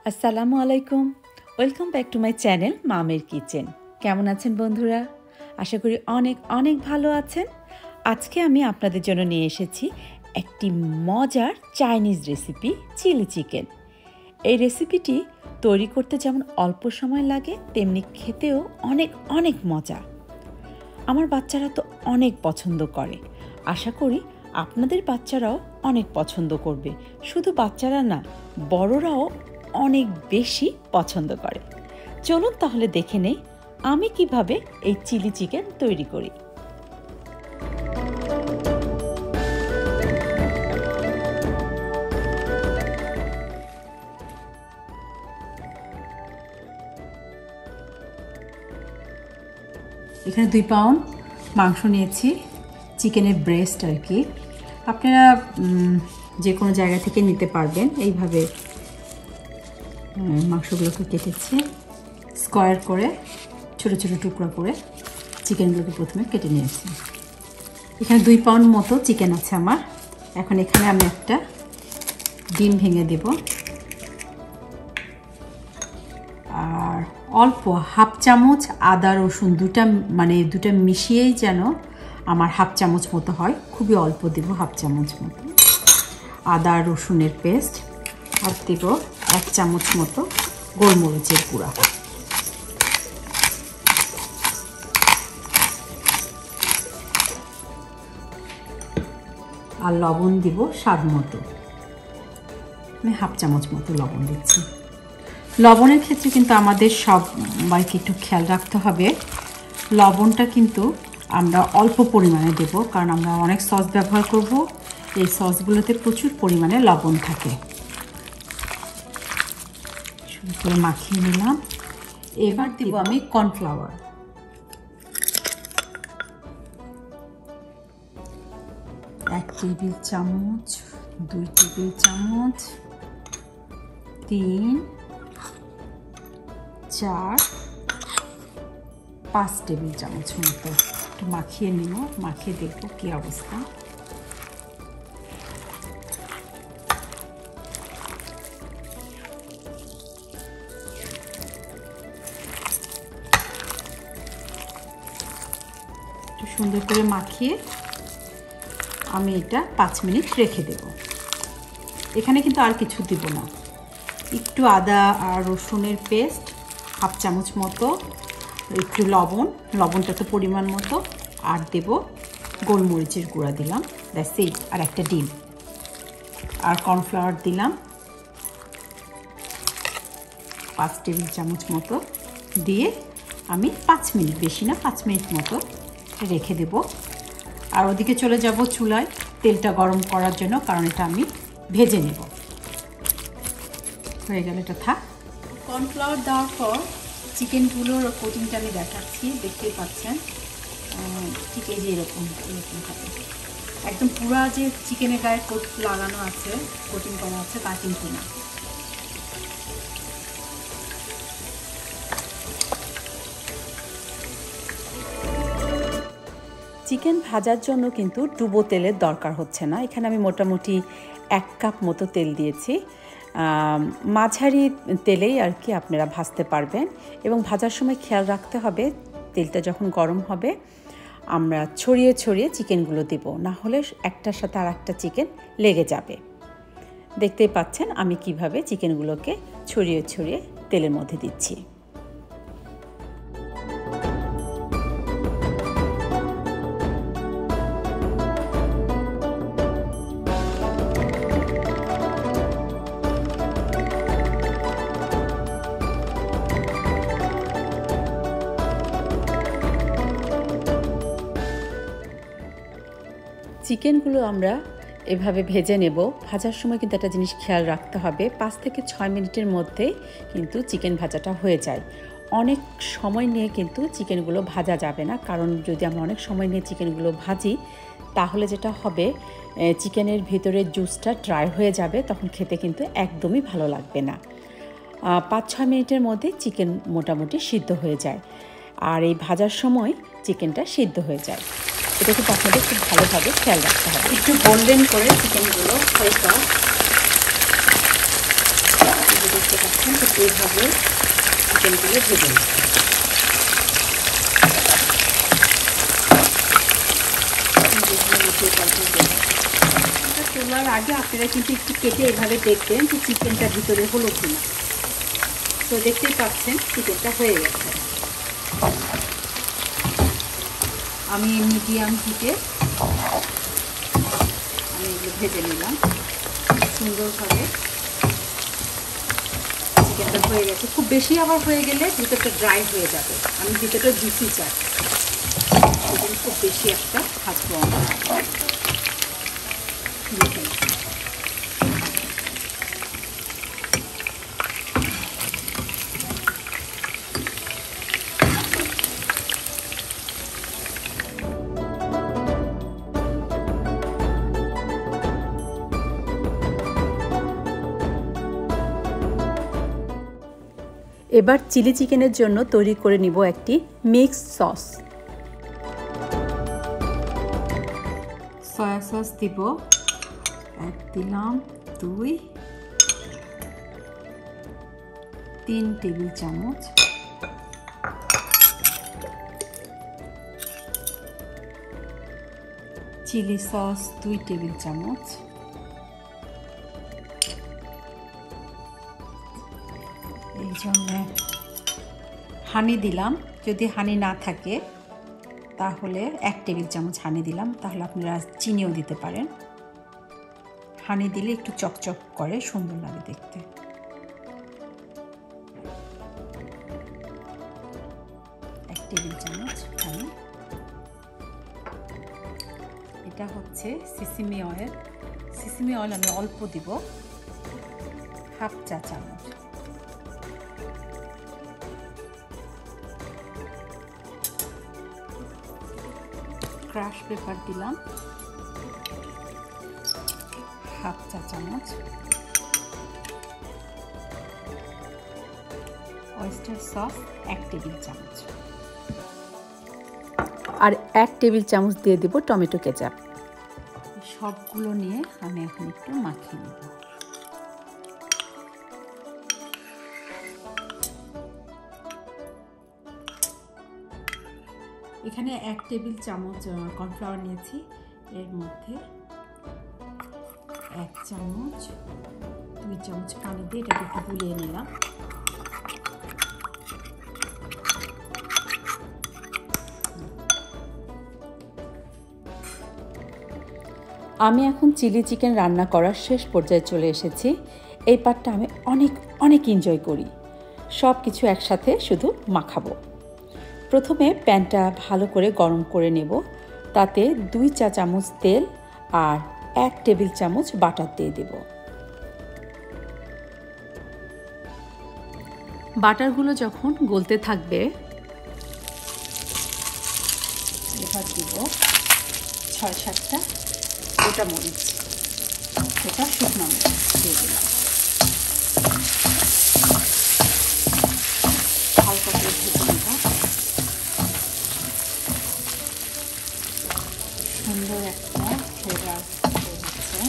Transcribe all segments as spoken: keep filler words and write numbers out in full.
আসসালামু আলাইকুম, welcome back to my channel মামের কিচেন। কেমন আছেন বন্ধুরা? আশা করি অনেক অনেক ভালো আছেন। আজকে আমি আপনাদের জন্য নিয়ে এসেছি একটি মজার চাইনিজ রেসিপি, চিলি চিকেন। এই রেসিপিটি তৈরি করতে যেমন অল্প সময় লাগে, তেমনি খেতেও অনেক অনেক মজা। আমার বাচ্চারা তো অনেক পছন্দ করে। আশা করি আপনাদের বাচ্চারাও অনেক পছন্দ করবে। শুধু বাচ্চারা না, বড়রাও অনেক বেশি পছন্দ করে। চলুন তাহলে দেখে নেই আমি কিভাবে এই চিলি চিকেন তৈরি করি। এখানে দুই পাউন্ড মাংস নিয়েছি, চিকেনের ব্রেস্ট আর কি। আপনারা যে কোনো জায়গা থেকে নিতে পারবেন। এইভাবে মাংসগুলোকে কেটেছি স্কোয়ার করে, ছোটো ছোটো টুকরা করে চিকেনগুলোকে প্রথমে কেটে নিয়েছি। এখানে দুই পাউন্ড মতো চিকেন আছে আমার। এখন এখানে আমি একটা ডিম ভেঙে দেব, আর অল্প হাফ চামচ আদা রসুন দুটা মানে দুটা মিশিয়েই যেন আমার হাফ চামচ মতো হয়, খুবই অল্প দেব, হাফ চামচ মতো আদা রসুনের পেস্ট। আর দেব এক চামচ মতো গোলমরিচের গুঁড়া। আর লবণ দিব স্বাদ মতো। আমি হাফ চামচ মতো লবণ দিচ্ছি। লবণের ক্ষেত্রে কিন্তু আমাদের সবাইকে একটু খেয়াল রাখতে হবে। লবণটা কিন্তু আমরা অল্প পরিমাণে দেব, কারণ আমরা অনেক সস ব্যবহার করব। এই সসগুলোতে প্রচুর পরিমাণে লবণ থাকে। শুরু করে মাখিয়ে নিলাম। এবার দিব আমি কর্নফ্লাওয়ার। এক টেবিল চামচ, দুই টেবিল চামচ, তিন, চার, পাঁচ টেবিল চামচ মতো একটু মাখিয়ে নিব। মাখিয়ে দেখবো কি অবস্থা। একটু সুন্দর করে মাখিয়ে আমি এটা পাঁচ মিনিট রেখে দেব। এখানে কিন্তু আর কিছু দিব না। একটু আদা আর রসুনের পেস্ট হাফ চামচ মতো, একটু লবণ, লবণটা তো পরিমাণ মতো, আর দেব গোলমরিচের গুঁড়া দিলাম, দ্যাটস ইট। আর একটা ডিম, আর কর্নফ্লাওয়ার দিলাম পাঁচ টেবিল চামচ মতো দিয়ে আমি পাঁচ মিনিট, বেশি না, পাঁচ মিনিট মতো রেখে দেব। আর ওদিকে চলে যাব চুলায় তেলটা গরম করার জন্য, কারণ এটা আমি ভেজে নেব। হয়ে গেলে এটা থাক। কর্নফ্লাওয়ার দেওয়ার পর চিকেনগুলোর কোটিংটা আমি দেখাচ্ছি, দেখতেই পাচ্ছেন। ঠিক এই যে এরকম এরকম থাকে, একদম পুরা যে চিকেনের গায়ে কোট লাগানো আছে, কোটিং করা আছে, তা কিন্তু না। চিকেন ভাজার জন্য কিন্তু ডুবো তেলের দরকার হচ্ছে না। এখানে আমি মোটামুটি এক কাপ মতো তেল দিয়েছি। মাঝারি তেলেই আর কি আপনারা ভাজতে পারবেন। এবং ভাজার সময় খেয়াল রাখতে হবে, তেলটা যখন গরম হবে আমরা ছড়িয়ে ছড়িয়ে চিকেনগুলো দেব, না হলে একটার সাথে আর একটা চিকেন লেগে যাবে। দেখতেই পাচ্ছেন আমি কিভাবে চিকেনগুলোকে ছড়িয়ে ছড়িয়ে তেলের মধ্যে দিচ্ছি। চিকেনগুলো আমরা এভাবে ভেজে নেব। ভাজার সময় কিন্তু একটা জিনিস খেয়াল রাখতে হবে, পাঁচ থেকে ছয় মিনিটের মধ্যে কিন্তু চিকেন ভাজাটা হয়ে যায়। অনেক সময় নিয়ে কিন্তু চিকেনগুলো ভাজা যাবে না, কারণ যদি আমরা অনেক সময় নিয়ে চিকেনগুলো ভাজি তাহলে যেটা হবে, চিকেনের ভিতরে জুসটা ড্রাই হয়ে যাবে, তখন খেতে কিন্তু একদমই ভালো লাগবে না। পাঁচ ছয় মিনিটের মধ্যে চিকেন মোটামুটি সিদ্ধ হয়ে যায়, আর এই ভাজার সময় চিকেনটা সিদ্ধ হয়ে যায়। এটা কিন্তু আপনাদের খুব ভালোভাবে খেয়াল রাখতে হবে। একটু গোল্ডেন করে চিকেনগুলো হালকা দেখতে পাচ্ছেন তো এইভাবে চিকেনগুলো ভেজে নিচ্ছি। তোলার আগে আপনারা কিন্তু একটু কেটে এভাবে দেখবেন যে চিকেনটা ভিতরে হলো কিনা। তো দেখতেই পাচ্ছেন চিকেনটা হয়ে গেছে। আমি মিডিয়াম হিটে আমি এগুলো ভেজে নিলাম সুন্দরভাবে। চিকেনটা হয়ে গেছে, খুব বেশি আবার হয়ে গেলে ভিতরটা ড্রাই হয়ে যাবে। আমি ভিতরটা জুসি চাই, খুব বেশি একটা ভাজবো আমরা। এবার চিলি চিকেনের জন্য তৈরি করে নিব একটি মিক্সড সস। সয়া সস দিব, এক দিলাম, দুই তিন টেবিল চামচ। চিলি সস দুই টেবিল চামচ। এই জন্য হানি দিলাম, যদি হানি না থাকে তাহলে এক টেবিল চামচ হানি দিলাম, তাহলে আপনারা চিনিও দিতে পারেন। হানি দিলে একটু চকচক করে, সুন্দর লাগে দেখতে। এক টেবিল চামচ হানি। এটা হচ্ছে সিসিমি অয়েল। সিসিমি অয়েল আমি অল্প দিব, হাফ চা চামচ। ক্রাশ পেপার দিলাম হাফ চা চামচ। অয়েস্টার সস এক টেবিল চামচ। আর এক টেবিল চামচ দিয়ে দেব টমেটো কেচাপ। সবগুলো নিয়ে আমি এখন একটু মাখিয়ে নেব। এখানে এক টেবিল চামচ কর্নফ্লাওয়ার নিয়েছি, এর মধ্যে এক চামচ দুই চামচ পানি দিয়ে এটাকে একটু গুলিয়ে নিলাম। আমি এখন চিলি চিকেন রান্না করার শেষ পর্যায়ে চলে এসেছি। এই পার্টটা আমি অনেক অনেক এনজয় করি। সব কিছু একসাথে শুধু মাখাবো। প্রথমে প্যানটা ভালো করে গরম করে নেব, তাতে দুই চা চামচ তেল আর এক টেবিল চামচ বাটার দিয়ে দেব। বাটারগুলো যখন গলতে থাকবে এবার দিব ছয় সাতটা গোটা মরিচ, সেটা শুকনো মরিচ দিয়ে দিলাম। হালকা করে ভেজে নেব। সুন্দর একটা ফ্লেভার হচ্ছে।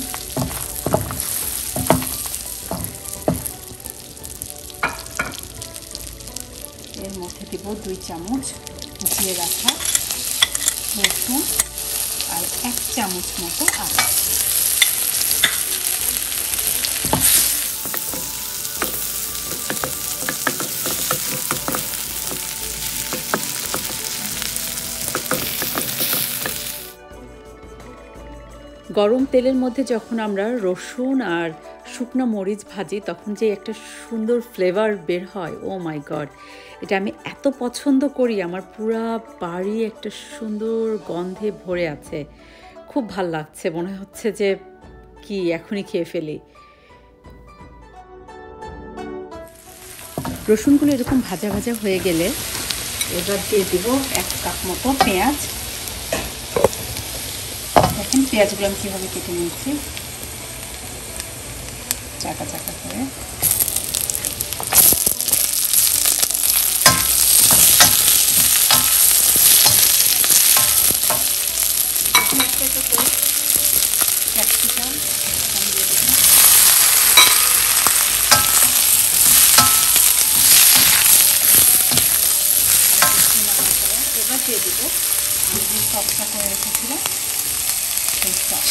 এর মধ্যে দিব দুই চামচ কুচিয়ে রাখা রসুন আর এক চামচ মতো আদা। গরম তেলের মধ্যে যখন আমরা রসুন আর শুকনো মরিচ ভাজি তখন যে একটা সুন্দর ফ্লেভার বের হয়, ও মাই গড, এটা আমি এত পছন্দ করি। আমার পুরা বাড়ি একটা সুন্দর গন্ধে ভরে আছে, খুব ভাল লাগছে, মনে হচ্ছে যে কি এখনই খেয়ে ফেলি। রসুনগুলো এরকম ভাজা ভাজা হয়ে গেলে এবার দিয়ে দিব এক কাপ মতো পেঁয়াজ। দেখেন পেঁয়াজগুলো আমি কীভাবে কেটে নিয়েছি, চাকা চাকা করে। ক্যাপসিকাম দিয়ে দেবেন। দেবো আমি যে সসটা করে রেখেছিলাম সেই সস।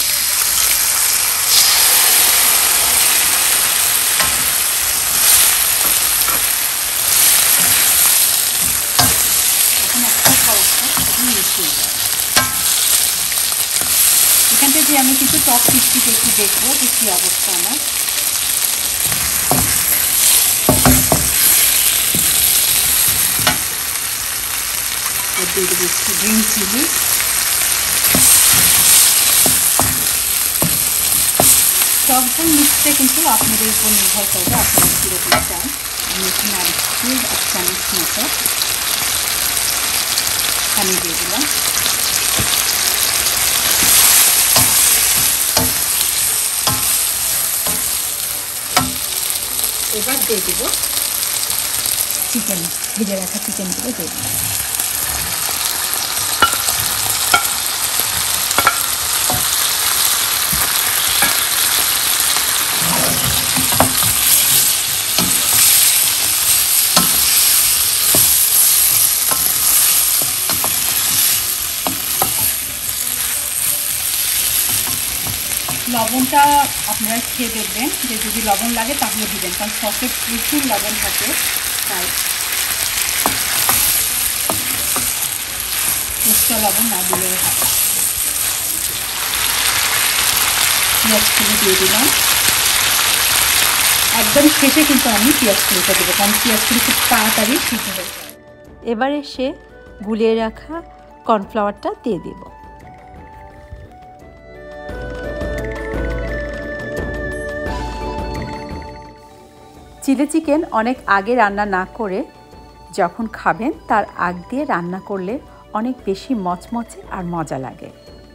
এখন একটা সসটা এখন মিশিয়ে দেবো। এখান থেকে আমি কিন্তু টপ ফিফটিতে একটু দেখবো যে কী অবস্থা আমার। দিয়ে দেবো একটু গ্রিন চিলি, টক ঝাল মিক্সটা কিন্তু আপনাদের উপর নির্ভর করবে আপনারা কীরকম চান। আমি এখানে আর একটু এক চামচ মতো পানি দিয়ে দিলাম। এবার দিয়ে দেবো চিকেন, ভেজে রাখা চিকেনগুলো দিয়ে দিলাম। লবণটা আপনারা খেয়ে দেখবেন যে যদি লবণ লাগে তাহলে দিবেন, কারণ সসে প্রচুর লবণ থাকে, তাই এক্সট্রা লবণ না দিলেও হয়। পেঁয়াজ কুচি দিয়ে দিলাম। একদম শেষে কিন্তু আমি পেঁয়াজ কুচিটা দেবো, কারণ পেঁয়াজ কুচি খুব তাড়াতাড়ি সিদ্ধ হয়ে যায়। এবার এসে গুলিয়ে রাখা কর্নফ্লাওয়ারটা দিয়ে দেব। চিলি চিকেন অনেক আগে রান্না না করে যখন খাবেন তার আগ দিয়ে রান্না করলে অনেক বেশি মচমচে আর মজা লাগে।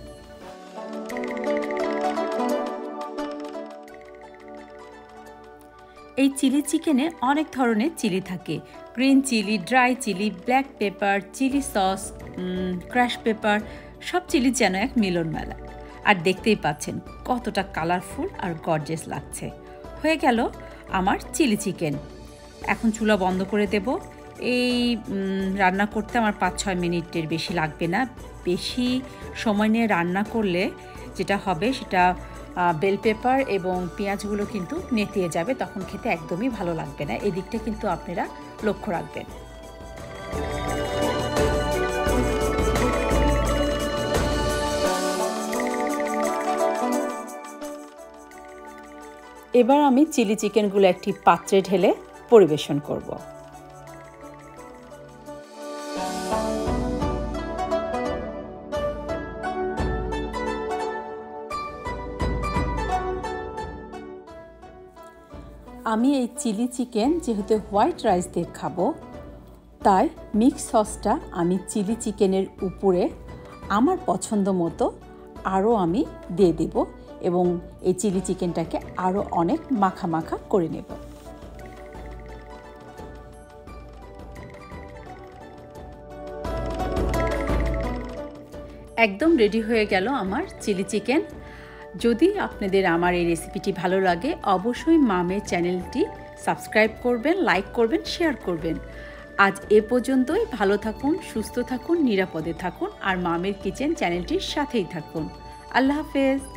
এই চিলি চিকেনে অনেক ধরনের চিলি থাকে, green chili, dry chili, black pepper, chili sauce, crush pepper, সব চিলি যেন এক মিলন মেলা। আর দেখতেই পাচ্ছেন কতটা কালারফুল আর গর্জিয়াস লাগছে। হয়ে গেল আমার চিলি চিকেন। এখন চুলা বন্ধ করে দেব। এই রান্না করতে আমার পাঁচ ছয় মিনিটের বেশি লাগবে না। বেশি সময় নিয়ে রান্না করলে যেটা হবে সেটা বেল পেপার এবং পেঁয়াজগুলো কিন্তু নেতিয়ে যাবে, তখন খেতে একদমই ভালো লাগবে না। এদিকটা কিন্তু আপনারা লক্ষ্য রাখবেন। এবার আমি চিলি চিকেনগুলো একটি পাত্রে ঢেলে পরিবেশন করব। আমি এই চিলি চিকেন যেহেতু হোয়াইট রাইস দিয়ে খাবো, তাই মিক্স সসটা আমি চিলি চিকেনের উপরে আমার পছন্দ মতো আরও আমি দিয়ে দেব এবং এই চিলি চিকেনটাকে আরও অনেক মাখা মাখা করে নেব। একদম রেডি হয়ে গেল আমার চিলি চিকেন। যদি আপনাদের আমার এই রেসিপিটি ভালো লাগে অবশ্যই মামের চ্যানেলটি সাবস্ক্রাইব করবেন, লাইক করবেন, শেয়ার করবেন। আজ এ পর্যন্তই। ভালো থাকুন, সুস্থ থাকুন, নিরাপদে থাকুন আর মামের কিচেন চ্যানেলটির সাথেই থাকুন। আল্লাহ হাফেজ।